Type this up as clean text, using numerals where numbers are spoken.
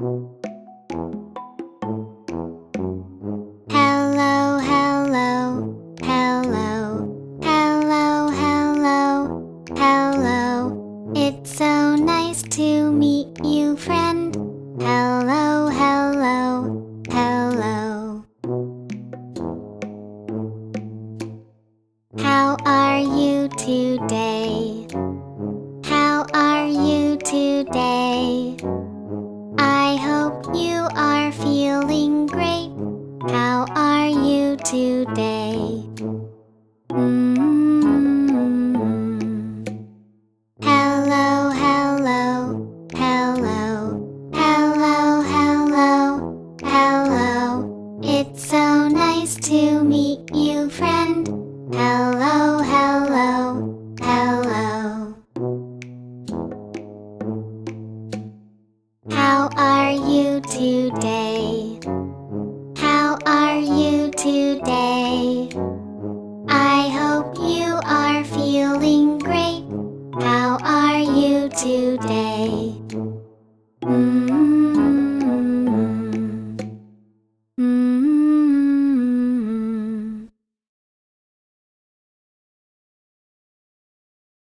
Hello, hello, hello, hello, hello, hello. It's so nice to meet you, friend. Hello, hello, hello. How are you today? How are you today? I hope you are feeling great. How are you today? Hello, hello, hello, hello, hello, hello. It's so nice to meet you, friend. Hello, hello, hello. How are you today?